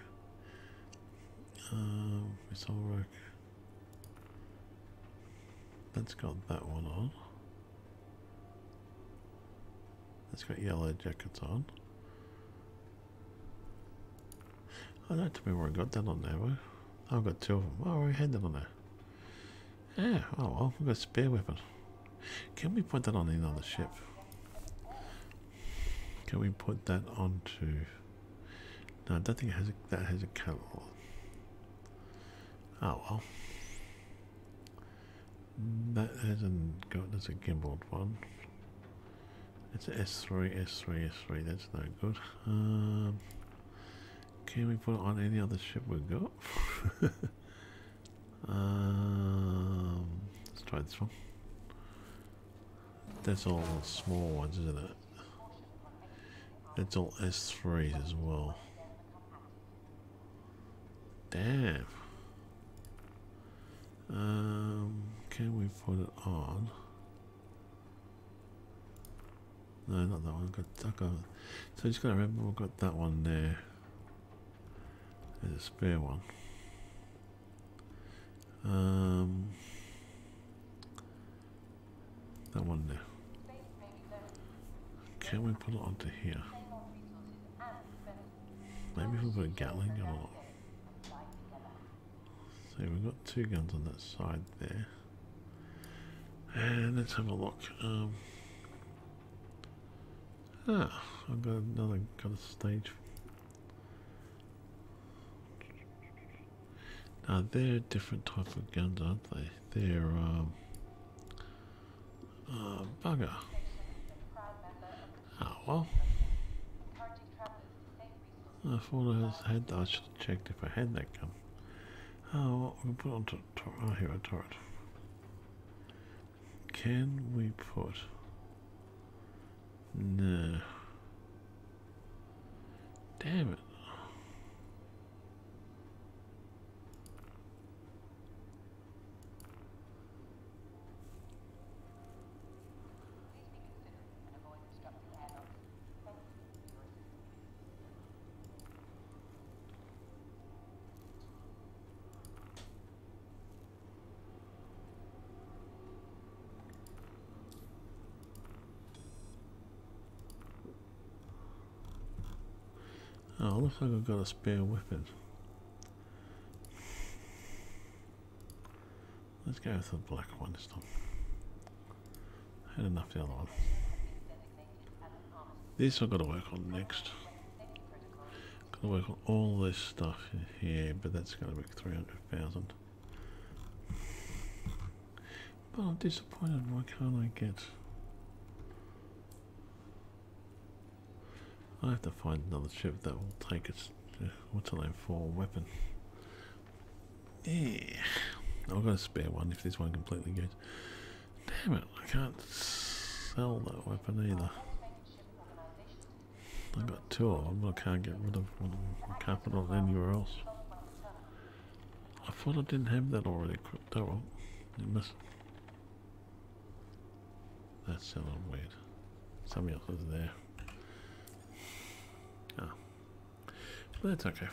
Um, missile rack. That's got that one on. That's got yellow jackets on. Oh, don't tell me where I got that on there. Well, I've got two of them. Oh, I already had that on there. Yeah, oh well, we've got a spare weapon. Can we put that on another ship? Can we put that onto... No, I don't think it has a, that has a colour. Oh well. That hasn't got, that's a gimbaled one. It's a S three, S three, S three. That's no good. Um, can we put it on any other ship we've got? um, let's try this one. That's all small ones, isn't it? It's all S threes as well. Damn. Um, can we put it on? No, not that one. Got, I got, so just gotta remember we've got that one there. There's a spare one. Um, that one there. Can we put it onto here? Maybe if we put a Gatling gun on. So we've got two guns on that side there. And let's have a look. Um, ah, I've got another got a stage. Now they're different type of guns, aren't they? They're um, uh, bugger. Oh well. I thought I had. I should have checked if I had that gun. Oh, well, we can put it onto. Oh, here a turret. Can we put? No. Damn it. Oh, looks like I've got a spare weapon. Let's go with the black one this time. I had enough of the other one. This I've got to work on next. Got to work on all this stuff in here, but that's going to be three hundred thousand. But I'm disappointed. Why can't I get? I have to find another ship that will take its, uh, what's the name for, weapon. Yeah. I've got a spare one if this one completely goes. Damn it, I can't sell that weapon either. I've got two of them, but I can't get rid of one of them. I can't put it on anywhere else. I thought I didn't have that already equipped. Oh well, it must. That's sounding weird. Something else is there. Ah, but that's okay.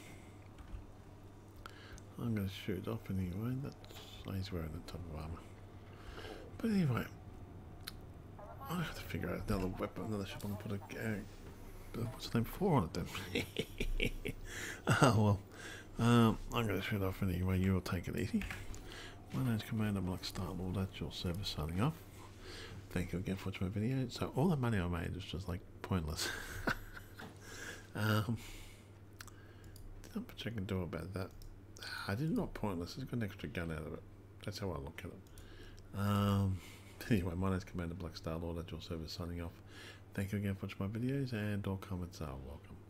I'm going to shoot off anyway. That's he's wearing the top of armor. But anyway, I have to figure out another weapon, another ship. I'm going to put a uh, what's the name four on it then. Oh well, um, I'm going to shoot off anyway. You'll take it easy. My name's Commander Black Star Lord. That's your service signing off. Thank you again for watching my video. So all the money I made is just like pointless. Um, there's not much I can do about that. I did not pointless. It's got an extra gun out of it. That's how I look at it. Um, anyway, my name's Commander Black Star Lord. That's your service signing off. Thank you again for watching my videos, and all comments are welcome.